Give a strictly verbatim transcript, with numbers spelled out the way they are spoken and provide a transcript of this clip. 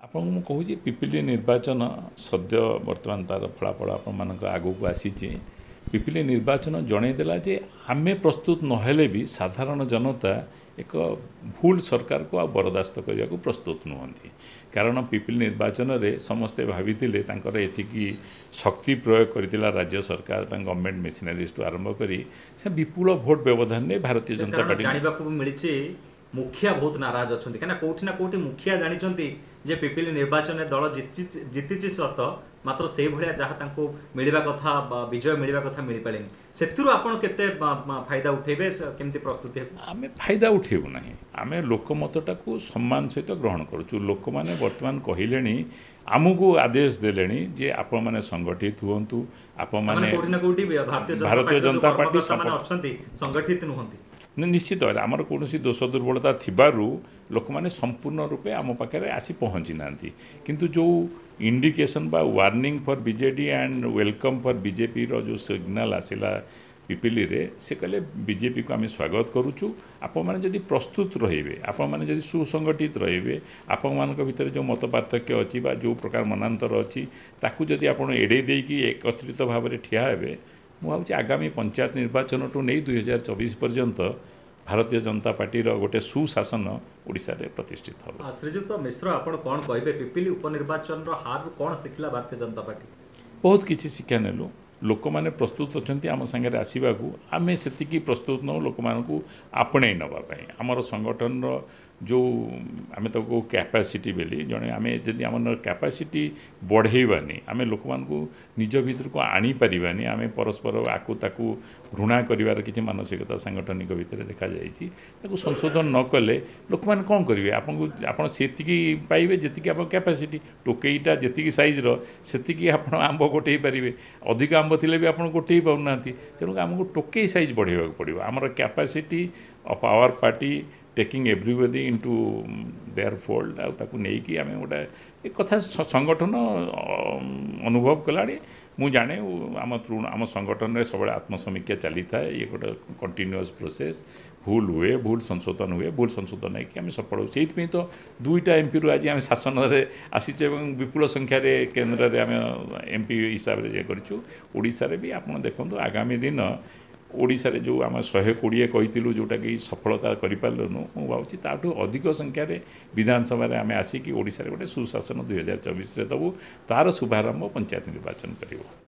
आपको मु कहूँ पिपिली निर्वाचन सद्य बर्तमान तार फलाफल आपण आगू को आसी पिपिली निर्वाचन जनईदेला जे आमे प्रस्तुत नहेले भी साधारण जनता एक भूल सरकार को आ बरदास्त करने को प्रस्तुत नुहति कारण पिपिली निर्वाचन रे समस्ते भाभी एतिकी शक्ति प्रयोग करथिला राज्य सरकार गवर्नमेंट मेसिनरीज आरंभ करी से विपुल भोट व्यवधान ने भारतीय जनता पार्टी जानिबा को मिलिछि मुखिया बहुत नाराज अच्छा क्या कौटि ना कौटि मुखिया जानते जे पिपिली निर्वाचन में दल जीति जीति सत मात्र से भाया जहाँ मिलवा कथा विजय मिलवा कथा मिल पारे से आपते फायदा उठेबे केमती प्रस्तुति आम फायदा उठेबू ना आम लोकमतटा को सम्मान सहित ग्रहण करुँ लोक मैंने बर्तमान कहले आमको आदेश देले जे आपण मैंने संगठित हूँ आपण भारतीय जनता पार्टी संगठित नुहति निश्चित भाव आमर कौन दोष दुर्बलता थिबारु लोक मैंने संपूर्ण रूपे आम पाखे आसी पहुँची ना किंतु जो इंडिकेशन बा warning for BJD and welcome for BJP रो जो सिग्नल आसिला पिपिली रे से कहले बीजेपी को आम स्वागत करुचु आपण मैंने जदि प्रस्तुत रहिबे आपण मैंने जदि सुसंगठित रहिबे आपण मानक भितर जो मत पार्थक्य अछि बा जो प्रकार मनांतर अछि ताकू जदि आपण एडे देकी एकत्रित भाव में ठिया हेबे मु भावुँ आगामी पंचायत निर्वाचन टू नहीं दुई हजार चौबीस पर्यंत भारतीय जनता पार्टी गोटे सुशासन ओडिशा रे प्रतिष्ठित हो। श्रीजुक्त मिश्र आपण कौन कहे पिपिली उपनिर्वाचन हार कौन शिखला भारतीय जनता पार्टी बहुत किसी शिक्षा नेलु लोक मैंने प्रस्तुत अच्छा आम सागर आसवा आम से प्रस्तुत नौ लोक मानू आपणे नापी आमर संगठन जो आम तो कैपेसिटी बेली जड़े आम जदि आम कैपेसिटी बढ़ेबानी आम लोक मानू निज भीतर को आनी पारिबानी आम परस्पर आकु ताकू घृणा करिवार किसी मानसिकता सांगठनिक भितर देखा जाइए संशोधन न कले लोक मैंने कौन करेंगे आपको आप पाइबे जी आप कैपेसिटी टोकईटा जी साइज री आप आंब गोटे पारे अधिक आंब थे भी आप गोटे पाऊना तेणु आमको टोकई साइज बढ़ावा पड़ो आमर capacity of our party taking everybody into their fold आउ नहीं आम गोटे एक कथा संगठन अनुभव कला मु जाने आम तृण आम संगठन में सब आत्मसमीक्षा चली था ये गोटे कंटिन्यूअस प्रोसेस भूल हुए भूल संशोधन हुए भूल संशोधन है आम सफल से तो दुईटा एमपी रु आज आम शासन में आसीचे विपुल संख्यार केन्द्र में आम एमपी हिसाब से करूँ भी आप देखो आगामी दिन ओडिशा रे जो आम शहे कोड़े कही जोटा कि सफलता करूँ मु भावी ताठू अधिक संख्यार विधानसभा आम आसिक ओडिशा रे गोटे सुशासन दुई हजार चौबीस दबू तार शुभारंभ पंचायत निर्वाचन कर।